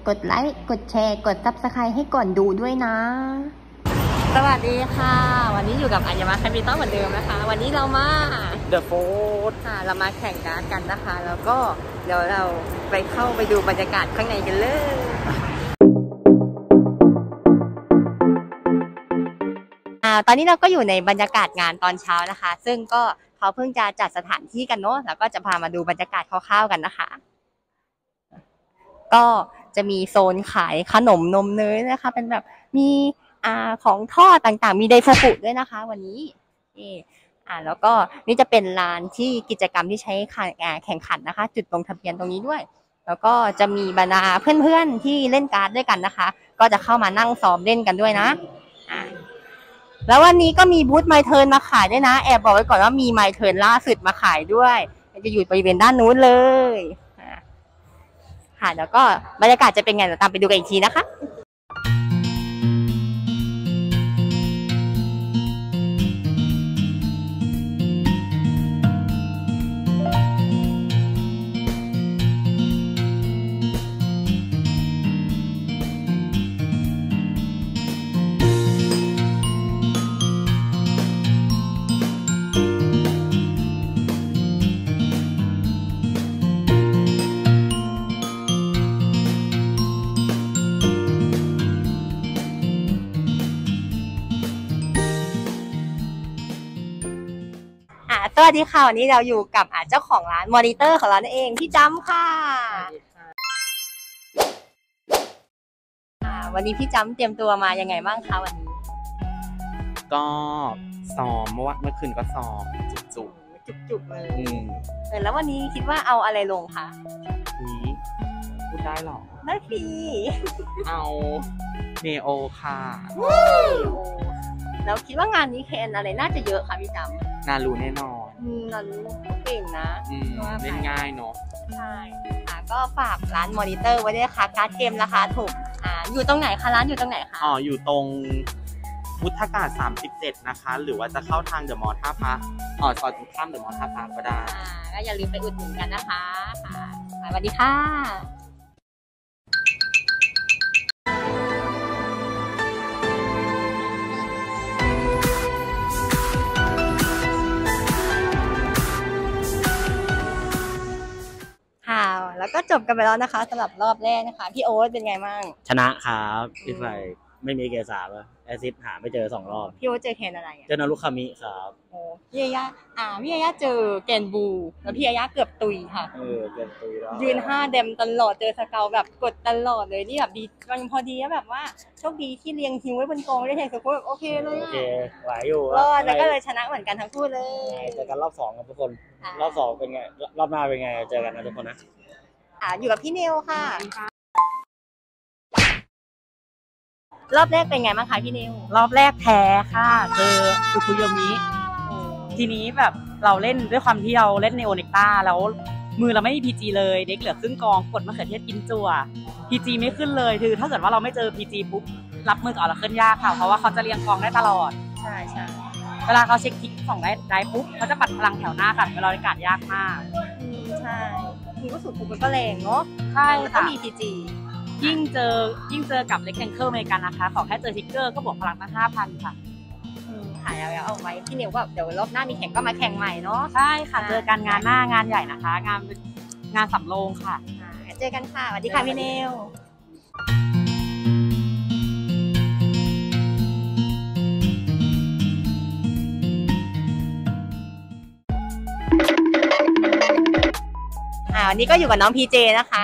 กดไลค์กดแชร์กด Subscribe ให้ก่อนดูด้วยนะสวัสดีค่ะวันนี้อยู่กับอัญมาแคปิตอลเหมือนเดิมนะคะวันนี้เรามา The Food ค่ะเรามาแข่งการ์ดกันนะคะแล้วก็เดี๋ยวเราเข้าไปดูบรรยากาศข้างในกันเลยตอนนี้เราก็อยู่ในบรรยากาศงานตอนเช้านะคะซึ่งก็เขาเพิ่งจะจัดสถานที่กันเนาะแล้วก็จะพามาดูบรรยากาศคร่าวๆกันนะคะก็จะมีโซนขายขนมนมเนยนะคะเป็นแบบมีของทอดต่างๆมีไดฟูกุด้วยนะคะวันนี้แล้วก็นี่จะเป็นลานที่กิจกรรมที่ใช้แข่งขันนะคะจุดลงทะเบียนตรงนี้ด้วยแล้วก็จะมีบรรดาเพื่อนๆที่เล่นการ์ดด้วยกันนะคะก็จะเข้ามานั่งซ้อมเล่นกันด้วยนะแล้ววันนี้ก็มีบูธไมเทิร์นมาขายด้วยนะแอบบอกไว้ก่อนว่ามีไมเทิร์นล่าสุดมาขายด้วยจะอยู่บริเวณด้านนู้นเลยค่ะแล้วก็บรรยากาศจะเป็นไงเดี๋ยวตามไปดูกันอีกทีนะคะสวัสดีค่ะวันนี้เราอยู่กับเจ้าของร้านมอนิเตอร์ของเราเองพี่จำค่ะวันนี้พี่จำเตรียมตัวมายังไงบ้างคะวันนี้ก็ซ้อมเมื่อคืนก็ซ้อมจุกเลยแล้ววันนี้คิดว่าเอาอะไรลงคะพูดได้หรอได้สิเอาเนโอค่ะแล้วคิดว่างานนี้เคนอะไรน่าจะเยอะคะพี่จำนารู้แน่นอนนารู้เก่งนะเล่นง่ายเนาะใช่ก็ฝากร้านมอนิเตอร์ไว้ด้วยค่ะการ์ดเกมราคาถูกอยู่ตรงไหนคะร้านอยู่ตรงไหนคะอยู่ตรงพุทธกาศ37นะคะหรือว่าจะเข้าทางเดอะมอลล์ท่าพระซอยตรงข้ามเดอะมอลล์ท่าพระก็ได้ก็อย่าลืมไปอุดหนุนกันนะคะสวัสดีค่ะแล้วก็จบกันไปแล้วนะคะสำหรับรอบแรกนะคะพี่โอ๊ตเป็นไงบ้างชนะครับพี่ไฟไม่มีเกสาแอซิดหาไม่เจอ2 รอบพี่โอ๊ตเจอเคนอะไรเจอนารุคามิครับโอ้พี่ยาเจอแกนบูแล้วพี่ยาเกือบตุยค่ะเกือบตุยแล้วยืน5เดมตลอดเจอสเกลแบบกดตลอดเลยนี่แบบดีมันพอดีแบบว่าโชคดีที่เรียงฮิวไว้บนกองได้แข่งสุดแบบโอเคเลยโอเคไหวอยู่แล้วก็เลยชนะเหมือนกันทั้งคู่เลยเจอกันรอบ2ครับทุกคนรอบ2เป็นไงรอบหน้าเป็นไงเจอกันนะทุกคนนะอยู่กับพี่เนวค่ะรอบแรกเป็นไงบ้างคะพี่เนวรอบแรกแพ้ค่ะคือคุโยมิทีนี้แบบเราเล่นด้วยความที่เราเล่นในโอเนกต้าแล้วมือเราไม่มีพีจีเลยเด็กเหลือครึ่งกองกดมะเขือเทศกินจั่วพีจีไม่ขึ้นเลยคือถ้าเกิดว่าเราไม่เจอพีจีปุ๊บรับมือกับเราขึ้นยากค่ะเพราะว่าเขาจะเรียงกองได้ตลอดใช่เวลาเขาเช็คทิก2ได้ปุ๊บเขาจะปัดพลังแถวหน้ากันเวลาในการยากมากใช่คุณก็สุดคุณก็แรงเนาะใช่ต้องมีพีจียิ่งเจอกับเล็กแองเกิลอเมริกันนะคะขอแค่เจอทิกเกอร์ก็บวกพลังตั้ง 5,000 ค่ะถ่ายเอาไว้พี่เนวก็เดี๋ยวรอบหน้ามีแข่งก็มาแข่งใหม่เนาะใช่ค่ะเจอกันงานหน้างานใหญ่นะคะงานสำโรงค่ะเจอกันค่ะสวัสดีค่ะพี่เนววันนี้ก็อยู่กับน้องพีเจนะคะ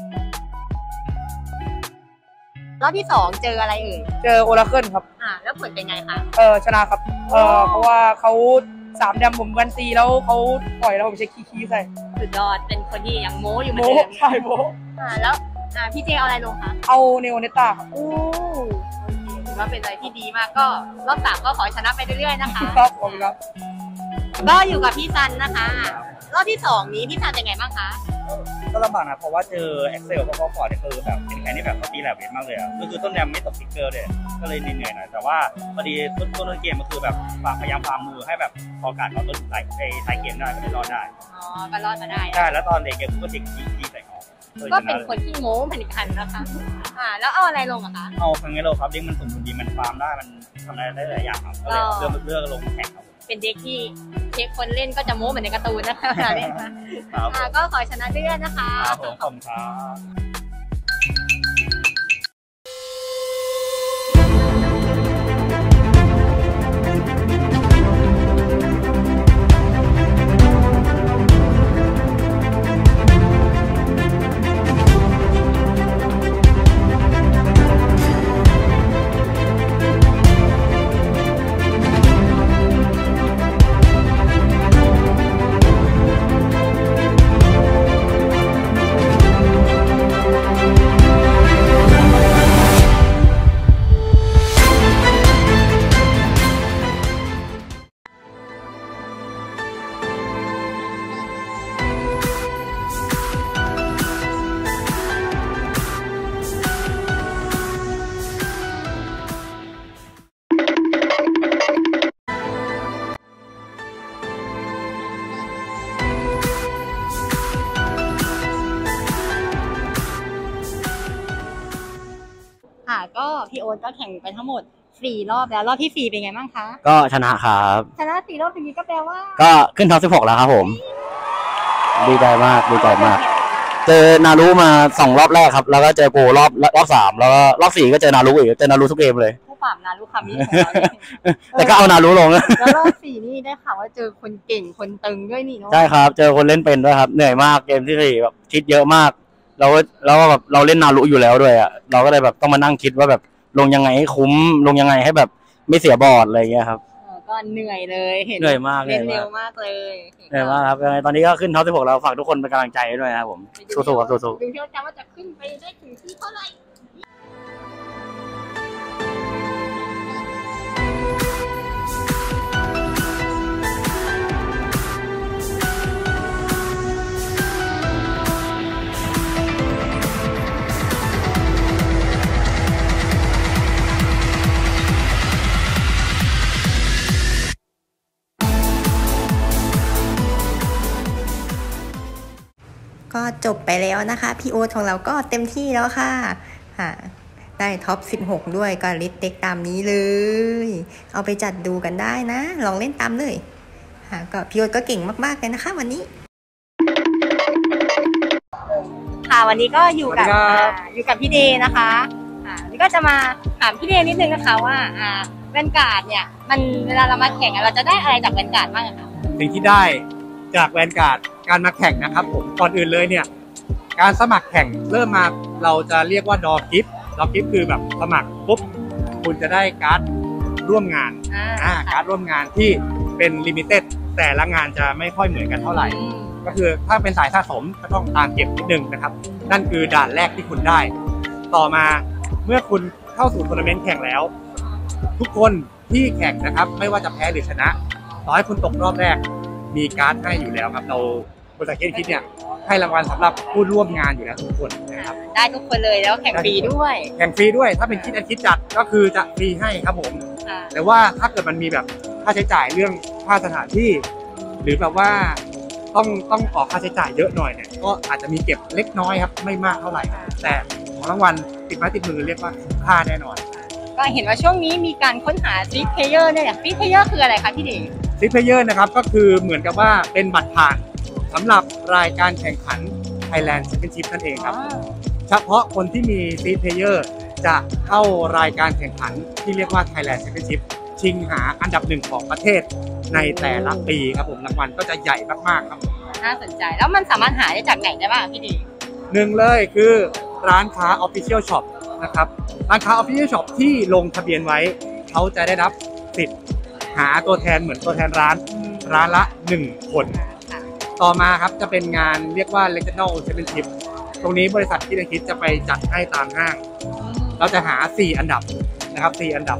รอบที่2เจออะไรเอ่ยเจอโอราเคิลครับแล้วผลเป็นไงคะชนะครับเพราะว่าเขา3 แดมผมกันตีแล้วเขาปล่อยแล้วผมเช็คคีย์ใส่สุดยอดเป็นคนที่ยังโม้อยู่เหมือนเดิมใช่โม้แล้วพี่เจเอาอะไรลงคะเอาเนโอเนต้าครับถือว่าเป็นอะไรที่ดีมากก็รอบ3ก็ขอชนะไปเรื่อยๆนะคะครับผมครับก็อยู่กับพี่ซันนะคะรอบที่2นี้พี่ซันเป็นไงบ้างคะก็ลำบากนะเพราะว่าเจอ Excel เพราะว่าฟอร์ดคือแบบเป็นใครที่แบบตีแหลมเวทมากเลยก็คือต้นแรมไม่ตกติ๊กเกอร์เลยก็เลยเหนื่อยหน่อยแต่ว่าพอดีต้นเกมมันคือแบบพยายามฟาร์มมือให้แบบพอการเอาต้นท้ายเกมได้ก็ได้รอดได้ก็รอดมาได้ใช่แล้วตอนเด็กเกมก็เช็คจีใส่เขาก็เป็นคนที่โม้เหมือนกันนะคะแล้วเอาอะไรลงอะคะเอาคังเงโรครับเด็กมันสมดุลดีมันฟาร์มได้มันทำได้หลายอย่างครับก็เลยเลือกลงแข่งครับเป็นเด็กที่เช็คคนเล่นก็จะโม้เหมือนในการ์ตูนนะคะเล่นมาก็ขอชนะเลื่อนนะคะครับผมขอบคุณครับก็พี่โอ๊ตก็แข่งไปทั้งหมด4 รอบแล้วรอบที่4เป็นไงบ้างคะก็ชนะครับชนะ4 รอบอย่างนี้ก็แปลว่าก็ขึ้นท็อป16แล้วครับผม ดีใจมากดีใจมาก เจอนารุมา2 รอบแรกครับ แล้วก็เจอโปรรอบ3แล้วก็รอบ4ก็เจอนารุอีกเจอนารุทุกเกมเลยผู้ปราบนารุคามิของเราเนี่ยแต่ก็เอานารุลงแล้วรอบ4นี่ได้ข่าวว่าเจอคนเก่งคนตึงด้วยนี่เนาะใช่ครับ เจอคนเล่นเป็นด้วยครับ เหนื่อยมากเกมที่4แบบคิดเยอะมากแล้วก็แบบเราเล่นนารุอยู่แล้วด้วยอ่ะเราก็เลยแบบต้องมานั่งคิดว่าแบบลงยังไงให้คุ้มลงยังไงให้แบบไม่เสียบอร์ดอะไรอย่างเงี้ยครับก็เหนื่อยเลยเห็นเหนื่อยมากเล่นเร็วมากเลยเหนื่อยมากครับยังไงตอนนี้ก็ขึ้นท็อป16แล้วฝากทุกคนเป็นกำลังใจด้วยนะครับผมสู้ๆครับสู้ๆดูที่ว่าจะขึ้นไปได้ถึงที่เท่าไหร่ก็จบไปแล้วนะคะพี่โอ๊ตของเราก็เต็มที่แล้วค่ะได้ท็อป16ด้วยก็ลิสต์เด็กตามนี้เลยเอาไปจัดดูกันได้นะลองเล่นตามเลยก็พี่โอ๊ตก็เก่งมากๆเลยนะคะวันนี้ค่ะวันนี้ก็อยู่กับพี่เดย์นะคะนี่ก็จะมาถามพี่เดย์นิดนึงนะคะว่าแวนการ์ดเนี่ยมันเวลาเรามาแข่งเราจะได้อะไรจากแวนการ์ดบ้างคะสิ่งที่ได้จากแวนการ์ดการมาแข่งนะครับผมก่อนอื่นเลยเนี่ยการสมัครแข่งเริ่มมาเราจะเรียกว่าดอกิฟต์คือแบบสมัครปุ๊บคุณจะได้การ์ดร่วมงานการ์ดร่วมงานที่เป็นลิมิเต็ดแต่ละงานจะไม่ค่อยเหมือนกันเท่าไหร่ก็คือถ้าเป็นสายสะสมก็ต้องตามเก็บนิดนึงนะครับนั่นคือด่านแรกที่คุณได้ต่อมาเมื่อคุณเข้าสู่ทัวร์นาเมนต์แข่งแล้วทุกคนที่แข่งนะครับไม่ว่าจะแพ้หรือชนะต่อให้คุณตกรอบแรกมีการ์ดให้อยู่แล้วครับเราบริษัทคิดเนี่ยให้รางวัลสำหรับผู้ร่วมงานอยู่แล้วทุกคนนะครับได้ทุกคนเลยแล้วแข่งฟรีด้วยถ้าเป็นคิดจัดก็คือจะฟรีให้ครับผมแต่ว่าถ้าเกิดมันมีแบบค่าใช้จ่ายเรื่องค่าสถานที่หรือแบบว่าต้องออกค่าใช้จ่ายเยอะหน่อยเนี่ยก็อาจจะมีเก็บเล็กน้อยครับไม่มากเท่าไหร่แต่ของรางวัลติดไม้ติดมือเรียกว่าคุ้มค่าแน่นอนก็เห็นว่าช่วงนี้มีการค้นหาซีเพลเยอร์เนี่ยซีเพลเยอร์คืออะไรคะพี่เดย์ซีเพลเยอร์นะครับก็คือเหมือนกับว่าเป็นบัตรผ่านสำหรับรายการแข่งขัน Thailand Championship นั่นเองครับเฉพาะคนที่มีซีเพลเยอร์จะเข้ารายการแข่งขันที่เรียกว่า Thailand Championship ชิงหาอันดับ1ของประเทศในแต่ละปีครับผมรางวัลก็จะใหญ่มากๆครับน่าสนใจแล้วมันสามารถหาได้จากไหนได้บ้างพี่ดีหนึ่งเลยคือร้านค้า Official Shop นะครับร้านค้า Official Shop ที่ลงทะเบียนไว้เขาจะได้รับสิทธิ์หาตัวแทนเหมือนตัวแทนร้านละ1คนต่อมาครับจะเป็นงานเรียกว่า Regional Championship ตรงนี้บริษัทคิดจะไปจัดให้ตามห้างเราจะหา4อันดับนะครับ4อันดับ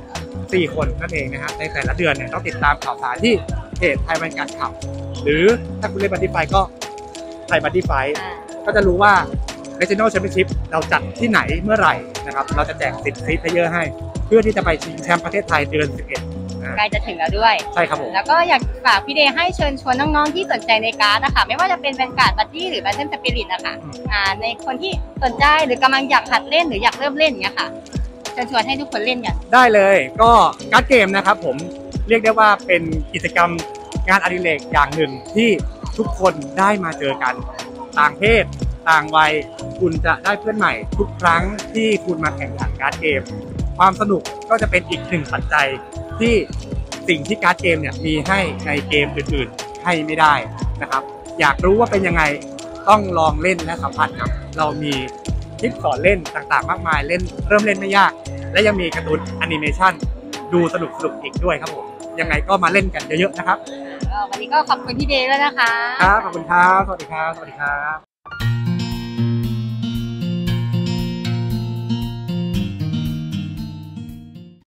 4คนนั่นเองนะฮะในแต่ละเดือนเนี่ยต้องติดตามข่าวสารที่เพจไทยบันการขับหรือถ้าคุณเล่นบัตตี้ไฟก็ไทยบัตตี้ไฟก็จะรู้ว่า Regional Championship เราจัดที่ไหนเมื่อไหร่นะครับเราจะแจกสิทธิ์ซีเพลเยอร์ให้เพื่อที่จะไปชิงแชมป์ประเทศไทยเดือน11 ใกล้จะถึงแล้วด้วยใช่ครับผมแล้วก็อยากฝากพี่เดย์ให้เชิญชวนน้องๆที่สนใจในการ์ดนะคะไม่ว่าจะเป็นแวนการ์ดบัดดี้หรือแบทเทิลสปิริตนะคะในคนที่สนใจหรือกำลังอยากหัดเล่นหรืออยากเริ่มเล่นอย่างเงี้ยค่ะเชิญชวนให้ทุกคนเล่นกันได้เลยก็การ์ดเกมนะครับผมเรียกได้ว่าเป็นกิจกรรมงานอดิเรกอย่างหนึ่งที่ทุกคนได้มาเจอกันต่างเพศต่างวัยคุณจะได้เพื่อนใหม่ทุกครั้งที่คุณมาแข่งขันการ์ดเกมความสนุกก็จะเป็นอีกหนึ่งปัจจัยที่สิ่งที่การ์ดเกมเนี่ยมีให้ในเกมอื่นๆให้ไม่ได้นะครับอยากรู้ว่าเป็นยังไงต้องลองเล่นและสัมผัสครับเรามีคลิปสอนเล่นต่างๆมากมายเริ่มเล่นไม่ยากและยังมีการ์ตูนแอนิเมชันดูสนุกอีกด้วยครับผมยังไงก็มาเล่นกันเยอะๆนะครับวันนี้ก็ขอบคุณพี่เดย์แล้วนะคะครับขอบคุณครับสวัสดีครับ